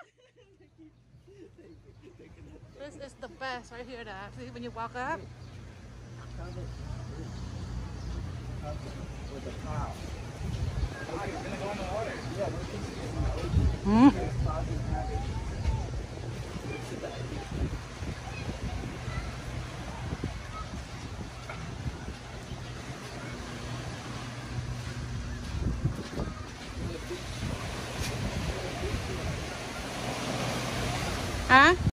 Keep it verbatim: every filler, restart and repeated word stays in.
This is the best right here, Dad. See when you walk up. With the cow. Mm. Hả?